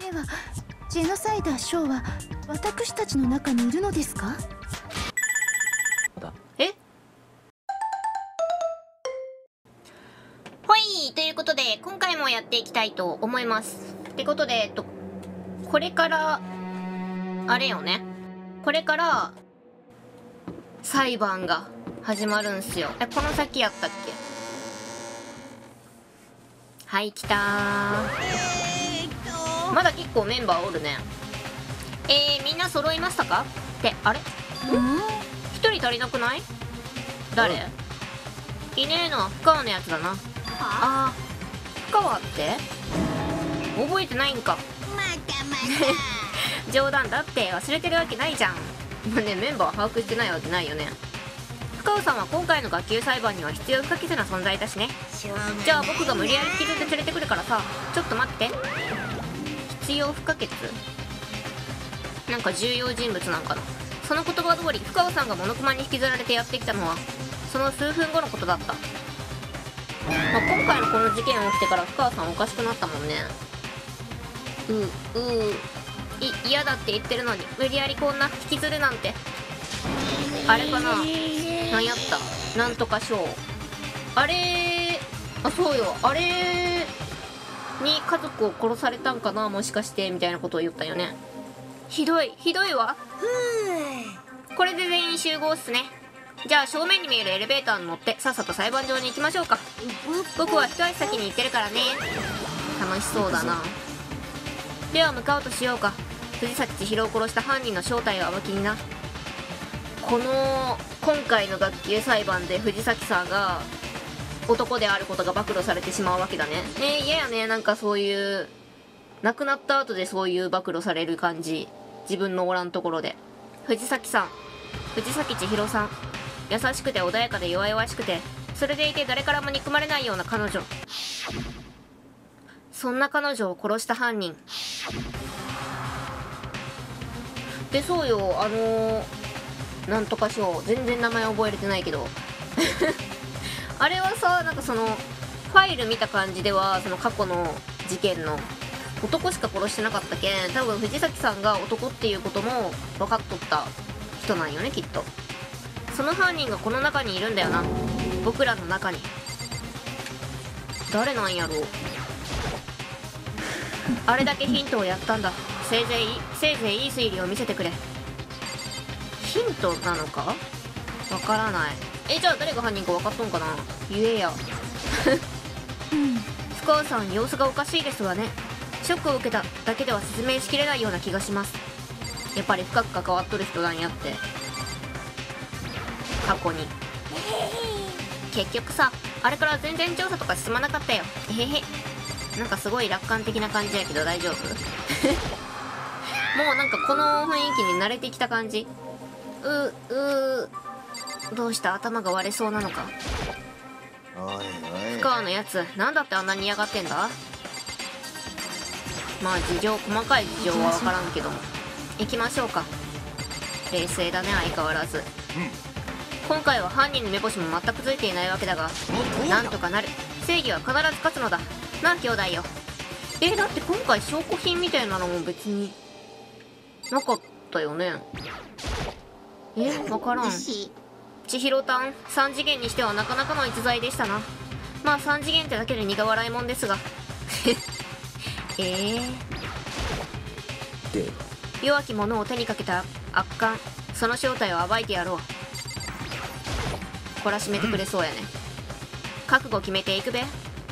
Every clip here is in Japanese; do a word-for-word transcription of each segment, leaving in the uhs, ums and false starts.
ではジェノサイダーショーは私たちの中にいるのですか？ えほい、ということで今回もやっていきたいと思います。ってことで、えっとこれからあれよね、これから裁判が始まるんすよ。え、この先やったっけ？はい、来たー。まだ結構メンバーおるね。えー、みんな揃いましたかって、あれ？一人足りなくない？誰？いねえのは深川のやつだな。あー、深川って覚えてないんか。冗談だって、忘れてるわけないじゃん。もうね、メンバー把握してないわけないよね。深川さんは今回の学級裁判には必要不可欠な存在だしね。じゃあ僕が無理やり引きずって連れてくるからさ、ちょっと待って。必要不可欠？なんか重要人物なんかな。その言葉通り深川さんがモノクマに引きずられてやってきたのはその数分後のことだった。まあ、今回のこの事件起きてから深川さんおかしくなったもんね。ううい嫌だって言ってるのに無理やりこんな引きずるなんて。あれかな、なんやった、なんとか賞、あれあ、そうよ、あれに家族を殺されたんかな、もしかしてみたいなことを言ったよね。ひどいひどいわ。これで全員集合っすね。じゃあ正面に見えるエレベーターに乗ってさっさと裁判場に行きましょうか。僕は一足先に行ってるからね。楽しそうだな。では向かおうとしようか。藤崎千尋を殺した犯人の正体を暴きにな。この今回の学級裁判で藤崎さんが男であることが暴露されてしまうわけだね。えー、嫌やね。なんかそういう亡くなった後でそういう暴露される感じ。自分のおらんところで。藤崎さん、藤崎千尋さん、優しくて穏やかで弱々しくて、それでいて誰からも憎まれないような彼女。そんな彼女を殺した犯人で、そうよ、あのー、なんとか賞、全然名前覚えれてないけどあれはさ、なんかそのファイル見た感じではその過去の事件の男しか殺してなかったけん、多分藤崎さんが男っていうことも分かっとった人なんよね、きっと。その犯人がこの中にいるんだよな、僕らの中に。誰なんやろう。あれだけヒントをやったんだ。せいぜいせいぜいいい推理を見せてくれ。ヒントなのかわからない。え、じゃあ誰が犯人か分かっとんかな、言えや深川さん、様子がおかしいですわね。ショックを受けただけでは説明しきれないような気がします。やっぱり深く関わっとる人なんやって、過去に。結局さ、あれから全然調査とか進まなかったよ。えへへ。なんかすごい楽観的な感じやけど大丈夫もうなんかこの雰囲気に慣れてきた感じ。ううどうした、頭が割れそうなのか。 おいおい、 深川のやつ、なんだってあんなに嫌がってんだ。まあ事情、細かい事情は分からんけども行きましょうか。冷静だね、相変わらず。今回は犯人の目星も全くついていないわけだが、なんとかなる。正義は必ず勝つのだな、兄弟よ。えー、だって今回証拠品みたいなのも別になかったよね。え、分からん。千尋たん、さん次元にしてはなかなかの逸材でしたな。まあさん次元ってだけで苦笑いもんですがえーで弱き者を手にかけた悪漢、その正体を暴いてやろう。懲らしめてくれそうやね。覚悟決めていくべ。う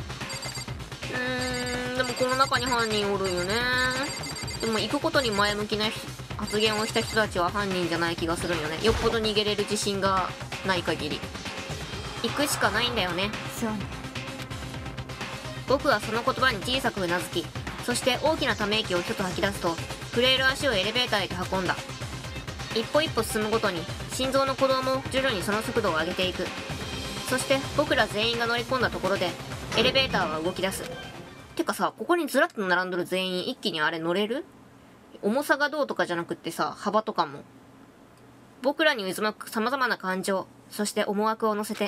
ーん、でもこの中に犯人おるんよね。でも行くことに前向きな発言をした人たちは犯人じゃない気がするんよね。よっぽど逃げれる自信がない限り行くしかないんだよね。 そうね。 僕はその言葉に小さくうなずき、そして大きなため息を一つ吐き出すと、震える足をエレベーターへと運んだ。一歩一歩進むごとに心臓の鼓動も徐々にその速度を上げていく。そして僕ら全員が乗り込んだところでエレベーターは動き出す。てかさ、ここにずらっと並んどる全員一気にあれ乗れる？重さがどうとかじゃなくってさ、幅とかも。僕らに渦巻く様々な感情、そして思惑を乗せて。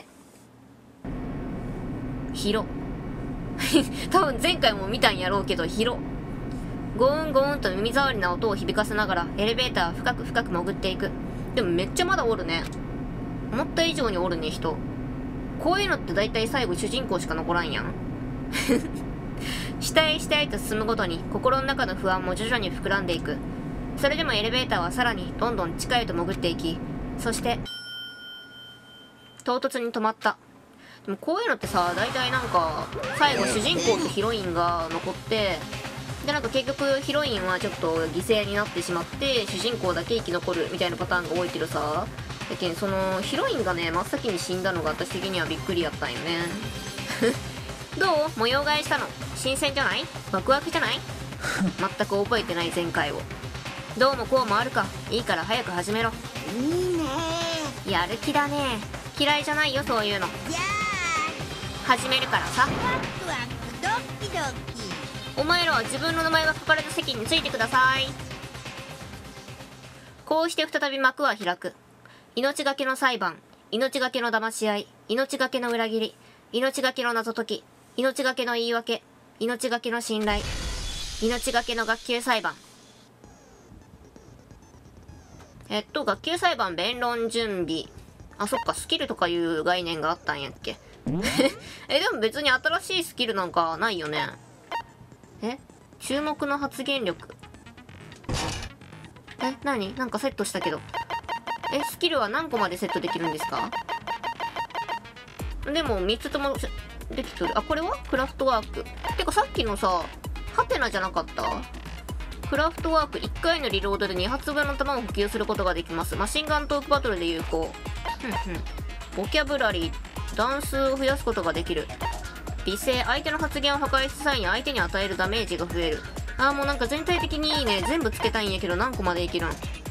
広多分前回も見たんやろうけど広ゴーンゴーンと耳障りな音を響かせながらエレベーターは深く深く潜っていく。でもめっちゃまだおるね。思った以上におるね、人。こういうのって大体最後主人公しか残らんやん。下へ下へと進むごとに心の中の不安も徐々に膨らんでいく。それでもエレベーターはさらにどんどん地下へと潜っていき、そして唐突に止まった。でもこういうのってさ、大体なんか最後主人公とヒロインが残って、でなんか結局ヒロインはちょっと犠牲になってしまって主人公だけ生き残るみたいなパターンが多いけどさ、だけどそのヒロインがね真っ先に死んだのが私的にはびっくりやったんよね。どう？模様替えしたの新鮮じゃない？ワクワクじゃない？全く覚えてない前回を。どうもこうもあるか。いいから早く始めろ。 いいねやる気だね。嫌いじゃないよそういうの。 じゃ始めるからさ。 あワクワクドキドキ。 お前らは自分の名前が書かれた席についてください。こうして再び幕は開く。命がけの裁判、命がけの騙し合い、命がけの裏切り、命がけの謎解き、命がけの言い訳、命がけの信頼、命がけの学級裁判。えっと学級裁判弁論準備。あ、そっか、スキルとかいう概念があったんやっけ。えでも別に新しいスキルなんかないよね。え注目の発言力。え何なんかセットしたけど。えスキルは何個までセットできるんですか？でもみっつともできとる。あ、これはクラフトワーク。てかさっきのさハテナじゃなかった？クラフトワークいっかいのリロードでに発分の弾を補給することができます。マシンガントークバトルで有効。ふんふん。ボキャブラリー弾数を増やすことができる。美声、相手の発言を破壊した際に相手に与えるダメージが増える。あーもうなんか全体的にいいね。全部つけたいんやけど何個までいけるん？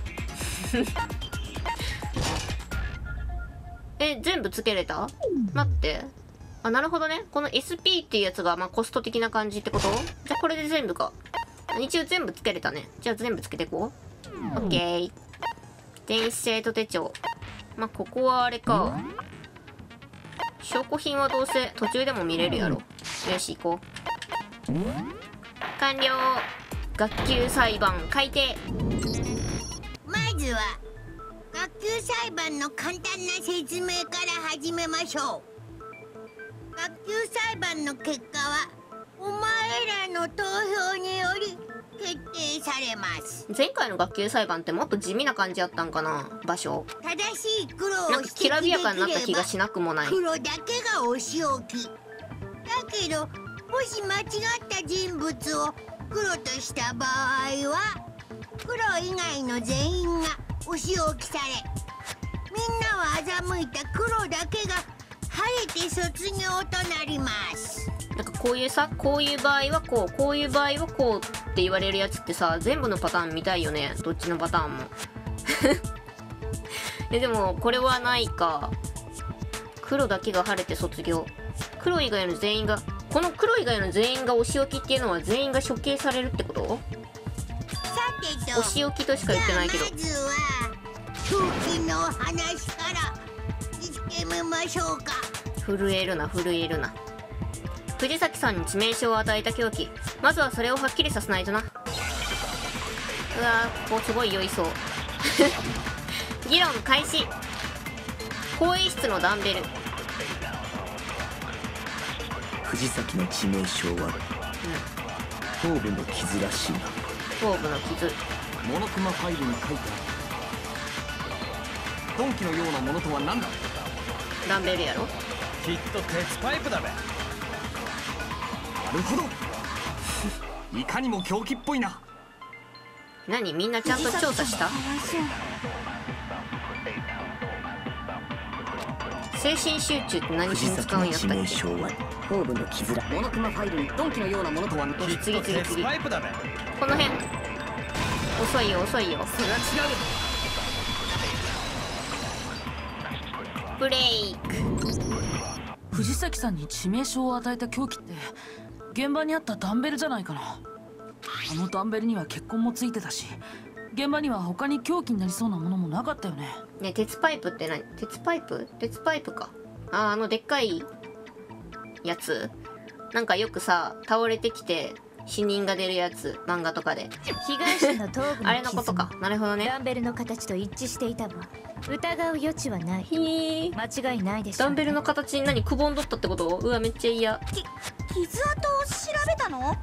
え全部つけれた？待って。あ、なるほどね。この エスピー っていうやつがまあコスト的な感じってこと？じゃあこれで全部か。一応全部つけれたね。じゃあ全部つけていこう。オッケー。電子生徒手帳。まあここはあれか。証拠品はどうせ途中でも見れるやろ。よし行こう。完了。学級裁判改定。 まずは学級裁判の簡単な説明から始めましょう。学級裁判の結果はお前らの投票により決定されます。 前回の学級裁判ってもっと地味な感じやったんかな場所。 正しい黒をなんかきらびやかになった気がしなくもない。 黒だけがお仕置きだけど、もし間違った人物を黒とした場合は黒以外の全員がお仕置きされ、みんなは欺いた黒だけが晴れて卒業となります。 なんかこういうさ、こういう場合はこう、こういう場合はこうって言われるやつってさ、全部のパターン見たいよね。どっちのパターンも。えでもこれはないか。黒だけが晴れて卒業。黒以外の全員が、この黒以外の全員がお仕置きっていうのは全員が処刑されるってこと？ さてと、 お仕置きとしか言ってないけど。 じゃあまずは狂気の話から見つけましょうか。 震えるな震えるな。藤崎さんに致命傷を与えた凶器、まずはそれをはっきりさせないとな。うわーここすごい酔いそう。議論開始。更衣室のダンベル。 藤崎の致命傷は頭部の傷らしいな。 頭部の傷。 モノクマファイルに書いてある鈍器のようなものとは何だ？ ダンベルやろ。 きっと鉄パイプだべ。なるほど。いかにも狂気っぽいな。 何みんなちゃんと調査した？精神集中って何しに使うんやったっけ？ 藤崎の致命傷は頭部の傷ら。 モノクマファイルに鈍器のようなものとは次次次次。 パイプだべ。 この辺遅いよ遅いよ。 それは違う。ブレイク。 藤崎さんに致命傷を与えた凶器って現場にあったダンベルじゃないかな。あのダンベルには血痕もついてたし、現場には他に凶器になりそうなものもなかったよね。 ね、鉄パイプって何？鉄パイプ？鉄パイプか。あー、あのでっかいやつ。なんかよくさ倒れてきて死人が出るやつ、漫画とかで。 被害者の頭部のあれのことか。なるほどね。 ダンベルの形と一致していたわ。疑う余地はない。 ひー。 間違いないでしょう、ね。 ダンベルの形に何くぼんどったってこと？うわめっちゃ嫌。 き傷跡を調べたの？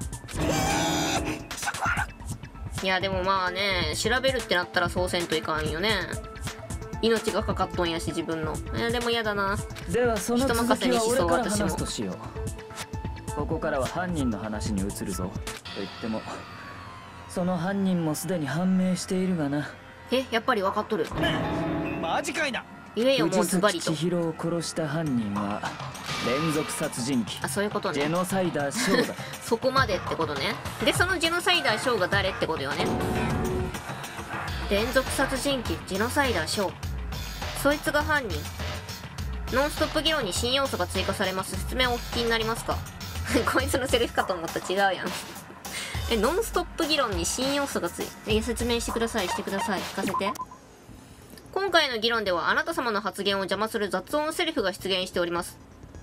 いやでもまあね、調べるってなったらそうせんといかんよね。命がかかっとんやし自分の。えー、でも嫌だな。 ではその人続任せにしそうきは俺から私も話すとしよう。ここからは犯人の話に移るぞ。と言ってもその犯人もすでに判明しているがな。 え、やっぱり分かっとる。 マジかいな。 言えよもうズバリと。 藤崎千尋を殺した犯人は連続殺人鬼あ、そういうことね。 ジェノサイダーショーだ。 そこまでってことね。でそのジェノサイダーショーが誰ってことよね。連続殺人鬼ジェノサイダーショー、そいつが犯人。ノンストップ議論に新要素が追加されます。説明をお聞きになりますか？こいつのセリフかと思ったら違うやん。え、ノンストップ議論に新要素がついえ説明してくださいしてください聞かせて。今回の議論ではあなた様の発言を邪魔する雑音セリフが出現しております。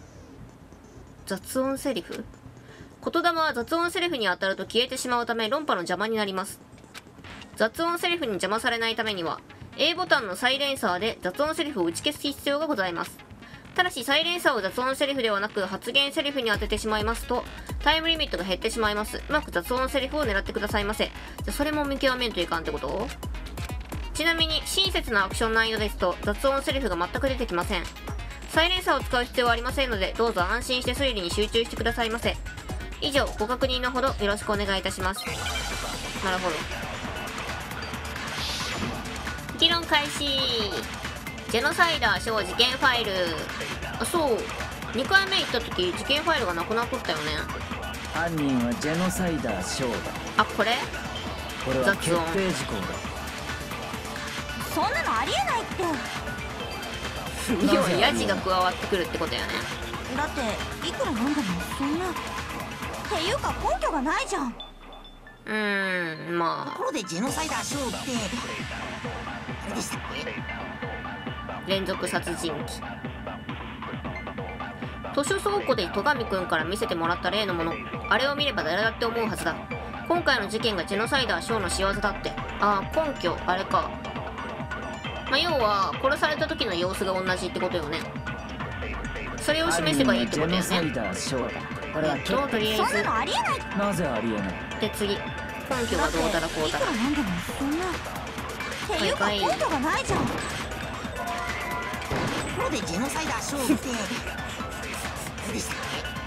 雑音セリフ？言霊は雑音セリフに当たると消えてしまうため論破の邪魔になります。雑音セリフに邪魔されないためには A ボタンのサイレンサーで雑音セリフを打ち消す必要がございます。ただしサイレンサーを雑音セリフではなく発言セリフに当ててしまいますとタイムリミットが減ってしまいます。うまく雑音セリフを狙ってくださいませ。じゃそれも見極めんといかんってこと？ちなみに親切なアクション難易度ですと雑音セリフが全く出てきません。サイレンサーを使う必要はありませんのでどうぞ安心して推理に集中してくださいませ。以上ご確認のほどよろしくお願いいたします。なるほど。議論開始。ジェノサイダーショー事件ファイル。あ、そうにかいめ行った時事件ファイルがなくなっとったよね。 犯人はジェノサイダーショーだ。 あ、これこれは決定事項だ。 そんなのありえないって。 要はヤジが加わってくるってことやね。 だっていくらなんでもそんな。っていうか根拠がないじゃん。 うーん、まあところでジェノサイダーショーってあれでしたっけ？ 連続殺人鬼。図書倉庫で戸上くんから見せてもらった例のもの、あれを見れば誰だって思うはずだ。今回の事件がジェノサイダーショーの仕業だって。ああ、根拠あれか。まあ要は殺された時の様子が同じってことよね。それを示せばいいってことよね。 ジェノサイダーショーだ。これは決ととりあえずそんなのありえない。 なぜありえない？ で次、根拠がどうたらこうたら。 いくらなんでもそんな。っていうかはいはい根拠がないじゃん。ところでジェノサイダーショーってあれでしたっ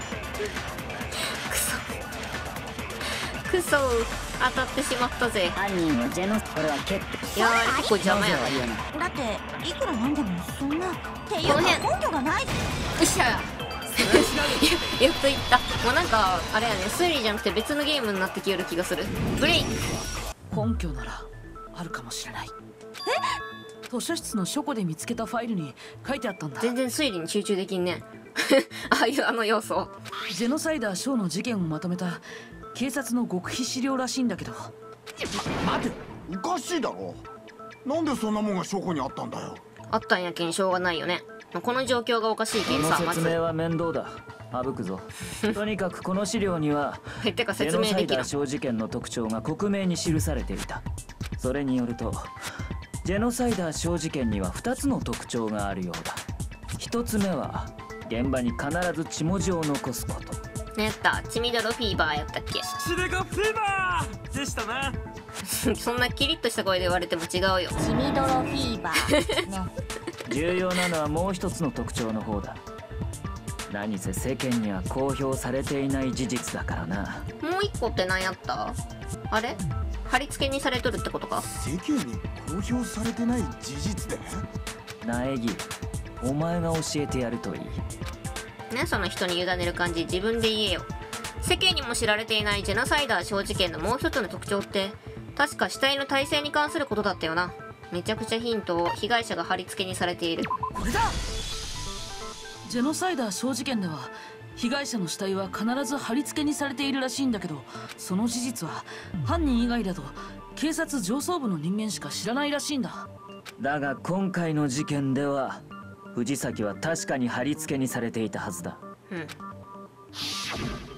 クソ当たってしまったぜ。 犯人はジェノこれは決定。 いやーあれ結構邪魔やね。 け？だっていくらなんでもそんな。っていうかこの辺根拠がない。 よっしゃやっといった。もうなんかあれやね、推理じゃなくて別のゲームになってきよる気がする。ブレイク。 根拠ならあるかもしれない。え？図書室の書庫で見つけたファイルに書いてあったんだ。 全然推理に集中できんね。ああいうあの要素。 ジェノサイダーショーの事件をまとめた警察の極秘資料らしいんだけど。 待て、おかしいだろ。なんでそんなもんが書庫にあったんだよ。 あったんやけんしょうがないよね。この状況がおかしいけんこさ、まずの説明は面倒だ。省くぞ。とにかくこの資料にはてかジェノサイダー説明できる。 ショー事件の特徴が克明に記されていた。それによるとジェノサイダーショー事件にはふたつの特徴があるようだ。ひとつめは現場に必ず血文字を残すこと。 ねやった血みどろフィーバーやったっけ。 シネガフィーバーでしたな。 そんなキリッとした声で言われても違うよ。 血みどろフィーバーね。 重要なのはもう一つの特徴の方だ。何せ世間には公表されていない事実だからな。 もう一個って何やった？あれ貼り付けにされとるってことか。 世間に公表されてない事実で？ 苗木、お前が教えてやるといい。 ね、その人に委ねる感じ自分で言えよ。世間にも知られていないジェノサイダーショー事件のもう一つの特徴って確か死体の体勢に関することだったよな。めちゃくちゃヒントを被害者が貼り付けにされている。 これだ。ジェノサイダーショー事件では被害者の死体は必ず貼り付けにされているらしいんだけど、その事実は犯人以外だと警察上層部の人間しか知らないらしいんだ。 だが今回の事件では藤崎は確かに貼り付けにされていたはずだ。 うん。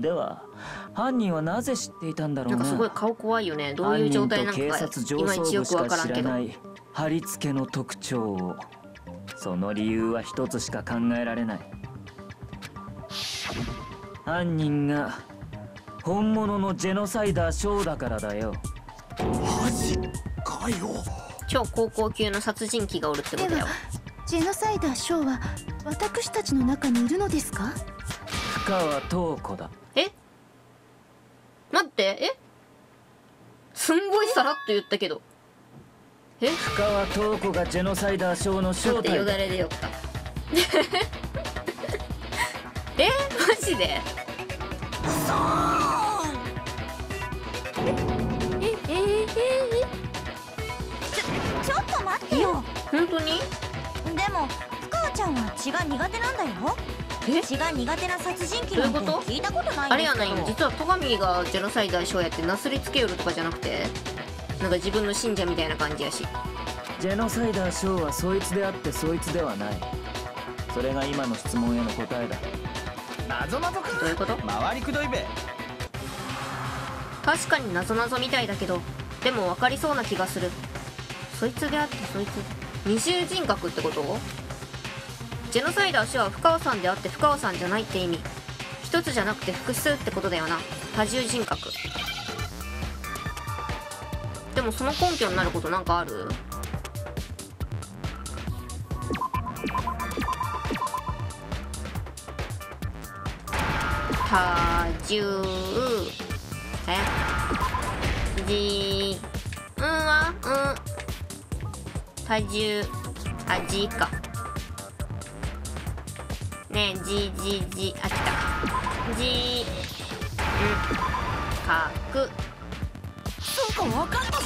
では犯人はなぜ知っていたんだろうな。 なんかすごい顔怖いよね。どういう状態なのか犯人と警察いまいちよく上層部しわからんけど。 か知らない貼り付けの特徴を。その理由は一つしか考えられない。犯人が本物のジェノサイダーショーだからだよ。 マジかよ。 超高校級の殺人鬼がおるってことだよ。 ジェノサイダーショーは私たちの中にいるのですか？ 深川塔子だ。 え待って、えすんごいさらっと言ったけど。え深川塔子がジェノサイダーショーの正待って、よ体だ。 だれでよったえマジでえええええちょっと待ってよ。 本当に？ でも深川ちゃんは血が苦手なんだよ。 え血が苦手な殺人鬼なんてどういうこと聞いたことないんですけど。 あれやないん実は戸上がジェノサイダーショーやってなすりつけよるとかじゃなくて、なんか自分の信者みたいな感じやし。 ジェノサイダーショーはそいつであってそいつではない。それが今の質問への答えだ。 謎謎か。 どういうこと？ 回りくどいべ。 確かに謎謎みたいだけど、でも分かりそうな気がする。そいつであってそいつ二重人格ってこと？ジェノサイダーショーは深尾さんであって深尾さんじゃないって意味。一つじゃなくて複数ってことだよな。多重人格。でもその根拠になることなんかある？多重えじうんはうん多重あじかねえじじじあ来たじうんかくそうか分かったぞ。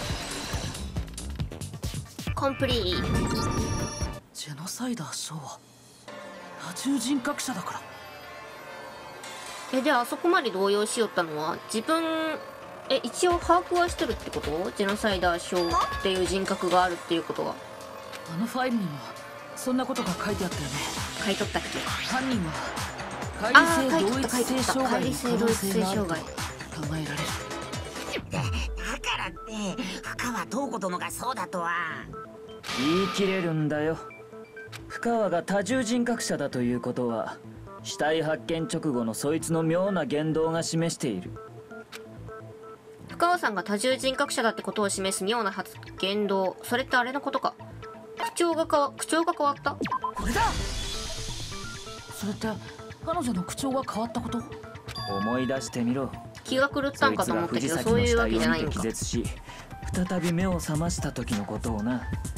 コンプリート。 ジェノサイダーショーは多重人格者だから。 えであそこまで動揺しよったのは自分え一応把握はしてるってこと？ジェノサイダーショーっていう人格があるっていうことはあのファイルにもそんなことが書いてあったよね。 書いとったっけ？ 犯人はあー解離性同一性障害の可能性がある解離性同一性障害と考えられる。 だからって深川塔子殿がそうだとは。 言い切れるんだよ。深川が多重人格者だということは死体発見直後のそいつの妙な言動が示している。 深川さんが多重人格者だってことを示す妙な発言動、それってあれのことか？口調がかわ口調が変わった？ これだ。それって彼女の口調が変わったこと？ 思い出してみろ。 気が狂ったんかと思ったけど、 そいつがそういうわ藤崎の死体を見てけじゃないんか。 気絶し再び目を覚ました時のことをな。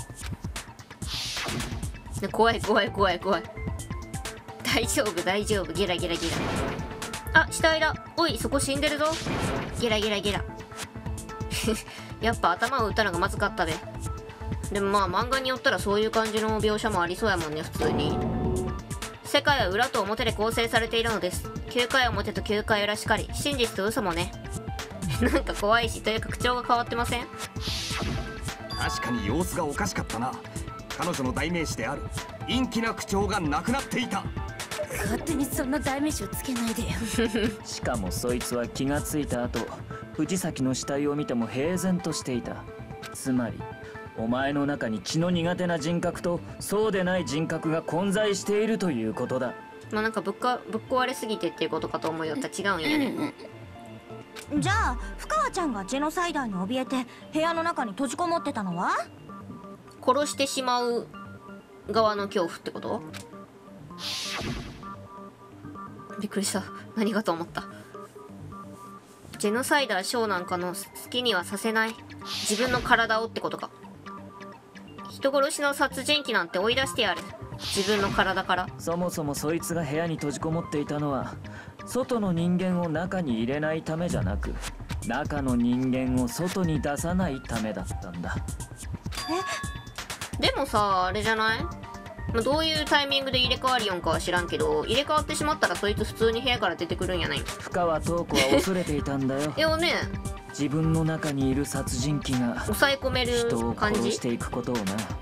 ね怖い怖い怖い怖い。大丈夫大丈夫ゲラゲラゲラ。あ死体だ。おいそこ死んでるぞ。ゲラゲラゲラ。やっぱ頭を打ったのがまずかったべ。でもまあ漫画によったらそういう感じの描写もありそうやもんね普通に。世界は裏と表で構成されているのです。きゅうかい表ときゅうかい裏しかり、真実と嘘もね。なんか怖いし、というか口調が変わってません？ 確かに様子がおかしかったな。彼女の代名詞である陰気な口調がなくなっていた。 勝手にそんな代名詞をつけないでよ。 しかもそいつは気がついた後藤崎の死体を見ても平然としていた。つまりお前の中に血の苦手な人格とそうでない人格が混在しているということだ。 まあなんかぶっかぶっ壊れすぎてっていうことかと思いよったら違うんやね。 じゃあ深川ちゃんがジェノサイダーに怯えて部屋の中に閉じこもってたのは？ 殺してしまう側の恐怖ってこと？びっくりした。何がと思った。ジェノサイダーショーなんかの好きにはさせない。自分の体をってことか。人殺しの殺人鬼なんて追い出してやる。自分の体から。 そもそもそいつが部屋に閉じこもっていたのは外の人間を中に入れないためじゃなく中の人間を外に出さないためだったんだ。 でもさあれじゃない？まあ、どういうタイミングで入れ替わりよんかは知らんけど入れ替わってしまったらそいつ普通に部屋から出てくるんやないん？ 深川塔子は恐れていたんだよ。 いやね自分の中にいる殺人鬼が抑え込める人を感じ。 殺していくことをな。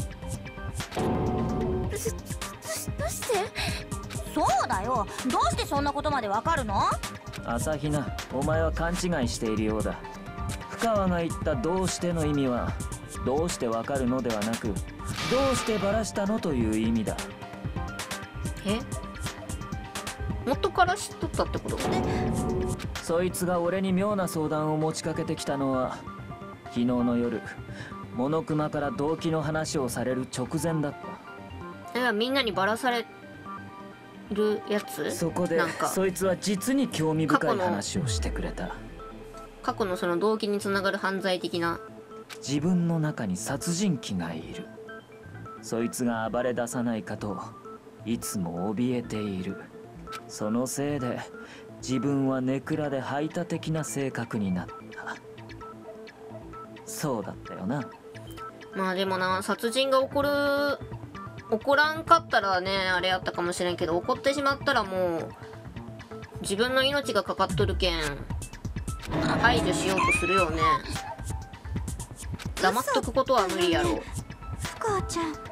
どどうして？ そうだよ。どうしてそんなことまでわかるの？ 朝比奈、お前は勘違いしているようだ。深川が言ったどうしての意味は、どうしてわかるのではなく、どうしてバラしたのという意味だ。 え、元から知っとったってこと？ そいつが俺に妙な相談を持ちかけてきたのは昨日の夜、モノクマから動機の話をされる直前だった。 いや、みんなにバラされるやつ？ そこでなんかそいつは実に興味深い話をしてくれた。 過去のその動機につながる犯罪的な。 自分の中に殺人鬼がいる。そいつが暴れ出さないかといつも怯えている。そのせいで自分はネクラで排他的な性格になった。そうだったよな。 まあでもな、殺人が起こる起こらんかったらね、あれやったかもしれんけど、起こってしまったらもう自分の命がかかっとるけん排除しようとするよね。黙っとくことは無理やろ。 深川ちゃん、ちょ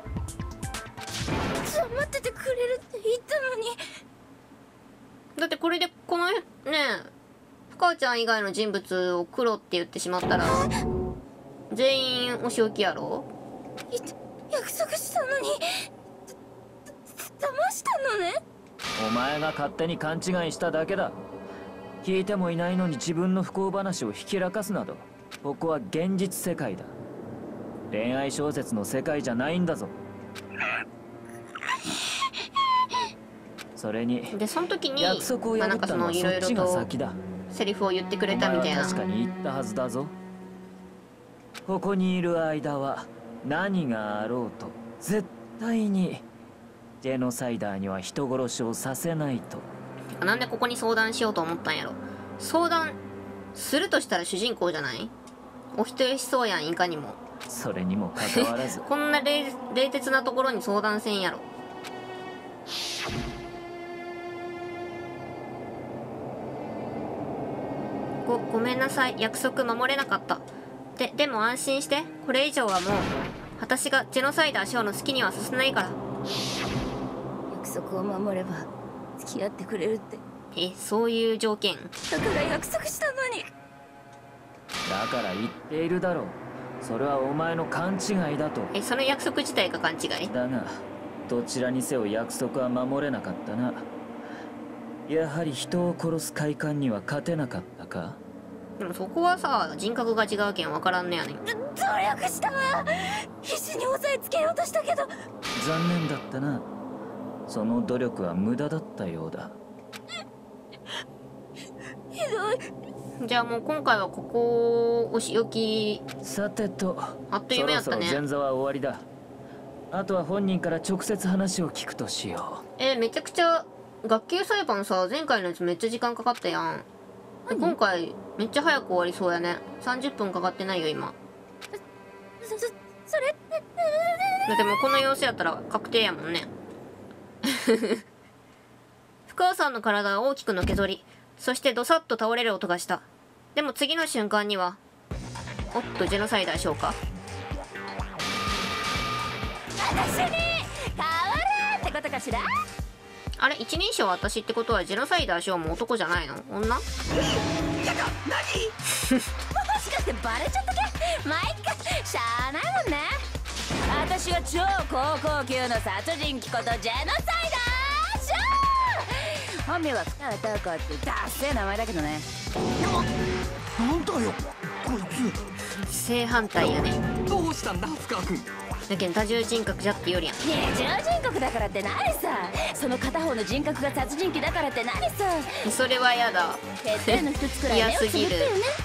待っててくれるって言ったのに。 だってこれでこのね、深川ちゃん以外の人物を黒って言ってしまったら全員お仕置きやろ。 約束したのにだ騙したのね。 お前が勝手に勘違いしただけだ。聞いてもいないのに自分の不幸話をひきらかすなど、ここは現実世界だ。恋愛小説の世界じゃないんだぞ。それにで、その時に約束を破ったのはそっちが先だ。 セリフを言ってくれたみたいな。 確かに言ったはずだぞ。ここにいる間は何があろうと絶対にジェノサイダーには人殺しをさせないと。 なんでここに相談しようと思ったんやろ。相談するとしたら主人公じゃない？お人よしそうやん、いかにも。 それにもかかわらずこんな冷冷徹なところに相談せんやろ。ごごめんなさい、約束守れなかった。ででも安心して、これ以上はもう私がジェノサイダーショーの好きにはさせないから。 約束を守れば付き合ってくれるって。 え、そういう条件？ だから約束したのに。 だから言っているだろう。それはお前の勘違いだと。 え、その約束自体が勘違い？ だがどちらにせよ約束は守れなかったな。やはり人を殺す快感には勝てなかったか。 でもそこはさ、人格が違うけん分からんねやねん。 努力したわ。必死に押さえつけようとしたけど。 残念だったな。その努力は無駄だったようだ。 ひどい。 じゃあもう今回はここお仕置き。 さてと、 あっという間やったね。 そろそろ前座は終わりだ。あとは本人から直接話を聞くとしよう。えー、めちゃくちゃ学級裁判さ、前回のやつめっちゃ時間かかったやん。今回めっちゃ早く終わりそうやね。さんじゅっぷんかかってないよ今。 そそそれってだってもうこの様子やったら確定やもんね。深川さんの体は大きくのけぞり、そしてドサッと倒れる音がした。でも次の瞬間には、おっとジェノサイダーショーか。 私に変わるってことかしら。 あれ、一人称私ってことはジェノサイダーショーも男じゃないの？女？ やだ、何？ もしかしてバレちゃったけ？まあいっか、しゃあないもんね。私は超高校級の殺人鬼ことジェノサイダーショー。本名は深川塔子ってダッセー名前だけどね。 なんだよこいつ。 正反対やね。 どうしたんだ深川君。 だけど多重人格じゃってよりやん。 二重人格だからって何さ。その片方の人格が殺人鬼だからって何さ。 それはやだ。 欠点の一つくらい目をつぶってよね。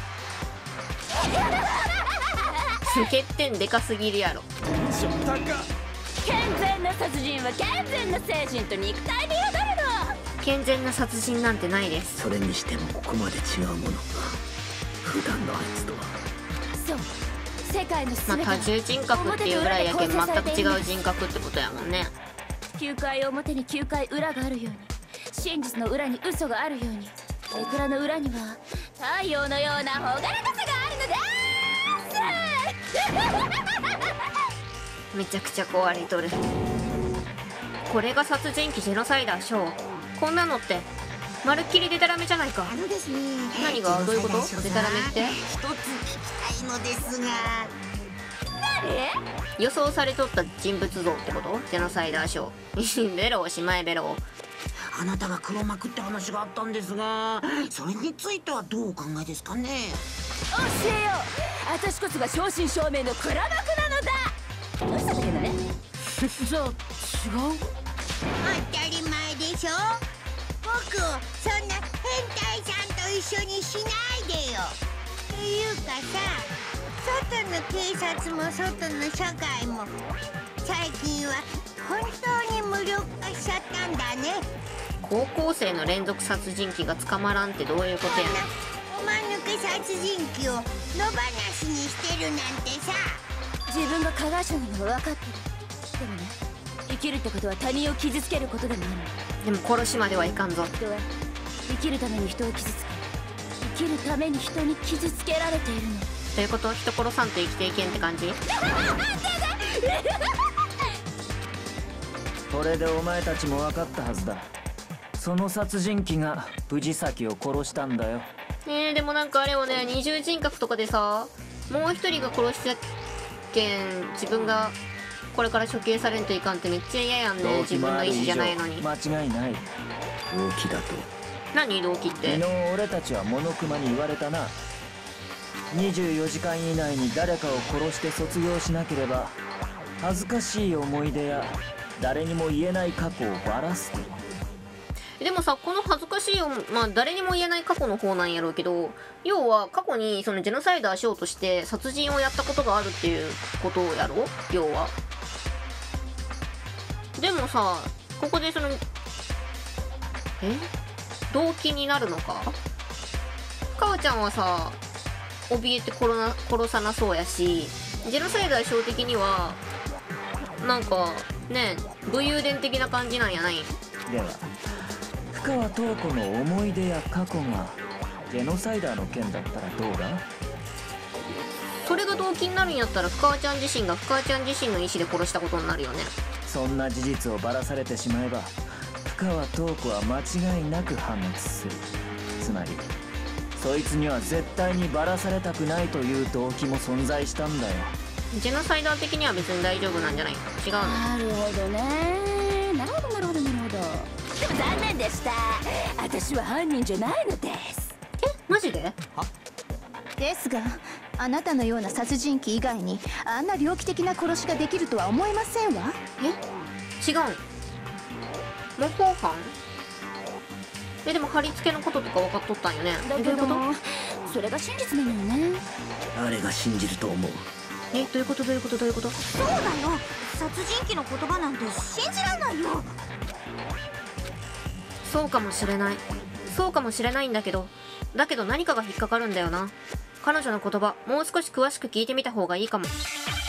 欠点でかすぎるやろ。 ちょったか。 健全な殺人は健全な精神と肉体に宿るの。 健全な殺人なんてないです。 それにしてもここまで違うものか、普段のあいつとは。 そう、世界の全てまあ多重人格っていうぐらいやけん全く違う人格ってことやもんね。 きゅうかい表にきゅうかい裏があるように、真実の裏に嘘があるように、ネクラの裏には太陽のような朗らかさがあるのです。 めちゃくちゃ壊れとる。これが殺人鬼ジェノサイダーショー。こんなのってまるっきりデタラメじゃないか。 あのですね、 何がどういうこと？デタラメって一つ聞きたいのですが、 予想されとった人物像ってこと？ジェノサイダーショー。ベロおしまいベロ。 あなたが黒幕って話があったんですが、それについてはどうお考えですかね。 教えよう。私こそが正真正銘の黒幕なのだ。どうしたんだけどね。 じゃあ違う？ 当たり前でしょ。僕をそんな変態さんと一緒にしないでよ。っていうかさ、外の警察も外の社会も最近は本当に無力化しちゃったんだね。 高校生の連続殺人鬼が捕まらんってどういうことやねん。 おまぬけ殺人鬼を野放しにしてるなんてさ。 自分が加害者なのは分かってる。でもね、生きるってことは他人を傷つけることでもある。 でも殺しまではいかんぞ。 人は生きるために人を傷つけ、生きるために人に傷つけられているの。 ということ？人殺さんと生きていけんって感じ？ これでお前たちも分かったはずだ。その殺人鬼が藤崎を殺したんだよ。 えー、でもなんかあれよね、二重人格とかでさ、もう一人が殺したけん自分がこれから処刑されんといかんってめっちゃ嫌やんね。自分の意思じゃないのに。 間違いない。動機だと。 何動機って？ 昨日俺たちはモノクマに言われたな。にじゅうよじかん以内に誰かを殺して卒業しなければ恥ずかしい思い出や誰にも言えない過去をばらすと。 でもさ、この恥ずかしいよ、まあ誰にも言えない過去の方なんやろうけど、要は過去にそのジェノサイダーショーとして殺人をやったことがあるっていうことをやろう、要は。でもさ、ここでそのえ動機になるのか。かおちゃんはさ、怯えて殺な殺さなそうやし、ジェノサイダーショー的にはなんかね、武勇伝的な感じなんやない。 では深川塔子の思い出や過去がジェノサイダーの件だったらどうだ。 それが動機になるんやったら、深川ちゃん自身が深川ちゃん自身の意思で殺したことになるよね。 そんな事実をばらされてしまえば深川塔子は間違いなく破滅する。つまりそいつには絶対にばらされたくないという動機も存在したんだよ。 ジェノサイダー的には別に大丈夫なんじゃない？違うの？ なるほどね。なるほどなるほどなるほど。でも残念でした。私は犯人じゃないのです。 え、マジで？ ですが、あなたのような殺人鬼以外にあんな猟奇的な殺しができるとは思えませんわ。 え、違うん？模倣犯？え、でも貼り付けのこととか分かっとったんよね。 だけどそれが真実なのよね。 誰が信じると思う？ え、どういうことどういうことどういうこと？ そうだよ、殺人鬼の言葉なんて信じらんないよ。 そうかもしれない。そうかもしれないんだけど、だけど何かが引っかかるんだよな。彼女の言葉、もう少し詳しく聞いてみた方がいいかも。